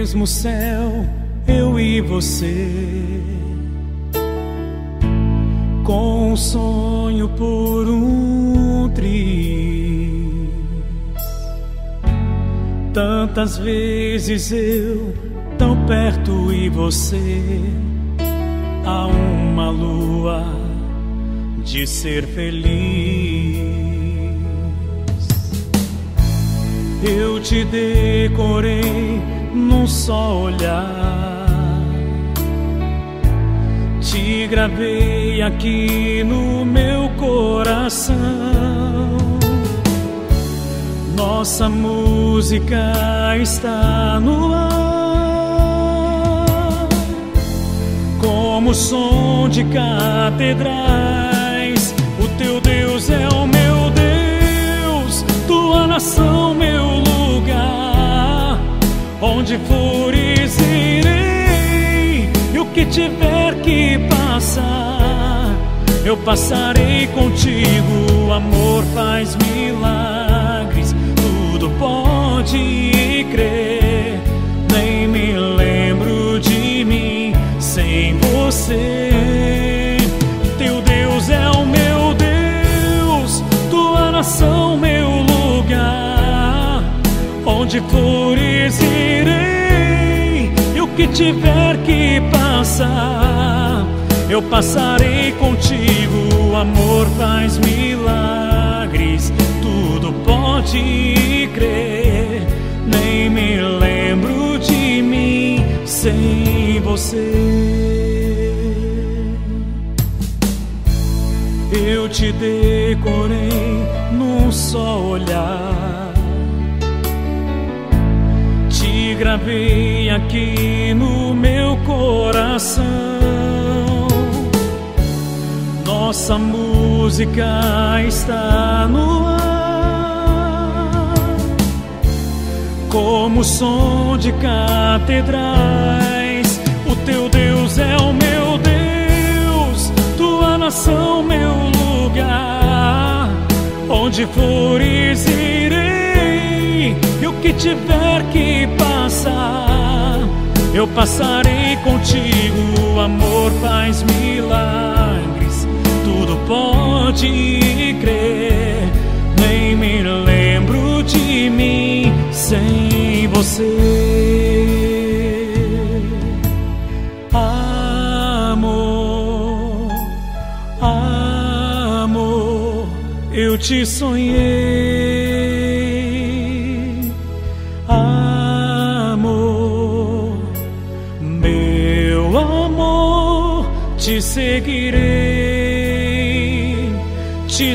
mesmo céu, eu e você, com um sonho por um triz. Tantas vezes eu tão perto e você a uma lua de ser feliz. Eu te decorei num só olhar, te gravei aqui no meu coração. Nossa música está no ar, como som de catedrais. O teu Deus é o meu Deus, tua nação meu lugar. Onde fores irei, e o que tiver que passar, eu passarei contigo. O amor faz milagres, tudo pode crer. Nem me lembro de mim sem você. Teu Deus é o meu Deus, tua nação meu lugar. Onde fores irei, e o que tiver que passar, eu passarei contigo. O amor faz milagres, tudo pode crer. Nem me lembro de mim sem você. Eu te decorei num só olhar, te gravei aqui no meu coração. Nossa música está no ar, como som de catedrais. O teu Deus é o meu Deus, tua nação meu lugar. Onde fores irei, e o que tiver que passar, eu passarei contigo. O amor faz milagres, tudo pode crer. Nem me lembro de mim sem você. Amor, amor, eu te sonhei. Amor, meu amor, te seguirei, te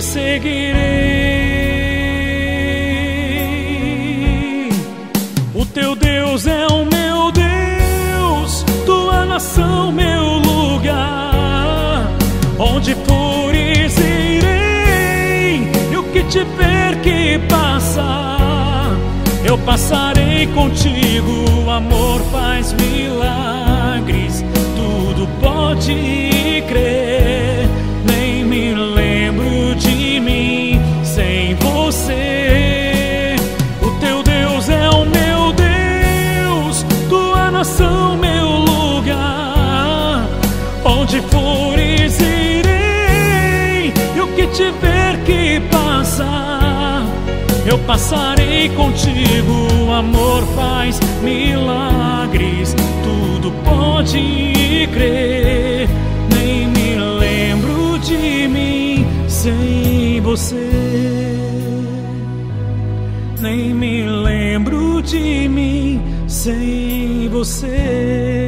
seguirei. O teu Deus é o meu Deus, tua nação meu lugar. Onde fores irei, e o que tiver que passar, eu passarei contigo. O amor faz milagres, tudo pode crer. Nem me lembro de mim sem você. O teu Deus é o meu Deus, tua nação meu lugar. Onde fores irei, e o que tiver que passar, eu passarei contigo. O amor faz milagres, tudo pode crer. Nem me lembro de mim sem você. Nem me lembro de mim sem você.